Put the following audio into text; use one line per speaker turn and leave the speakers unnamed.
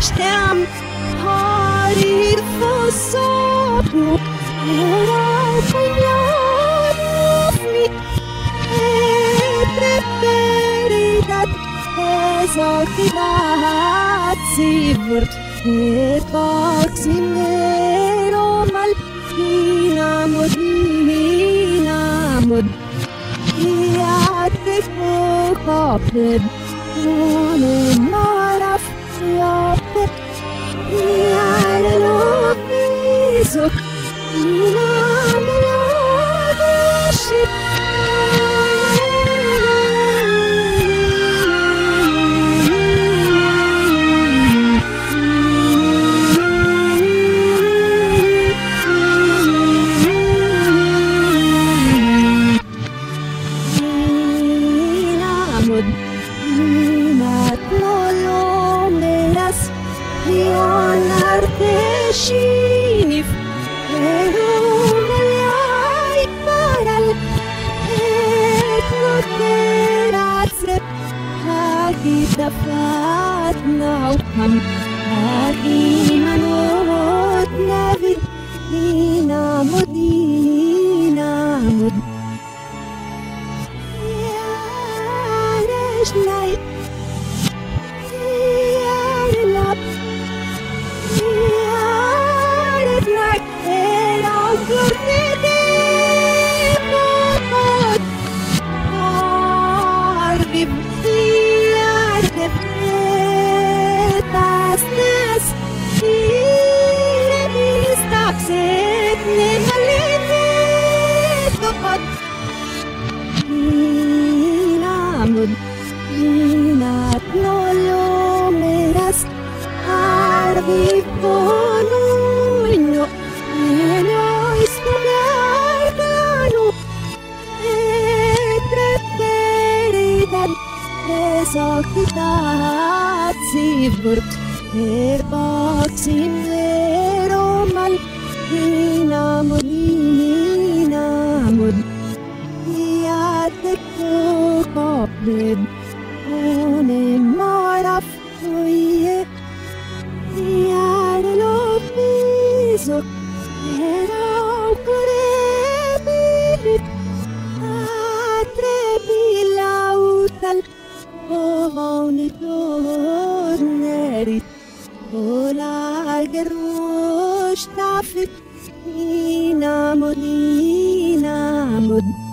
Stern har i fossat era pagliari e preferidat esaltati wird e proximero mal inamod iate koped one maraf yapet iare lobizok inamelodishit Inat lolomeras Leonarte shinif Pero meliai paral Et noterazep Hagita fat nauham Hagi manot navid Inamod Night, love, like it all good Inat lolomeras arvi ponuino Enois pugarganu Et preferidan Esaltati wird proximero mal Inamod Iate koped one maraf oie iare lobizok erau korebit atrebilautal ovaunit odnerit olagerosh tafit inamod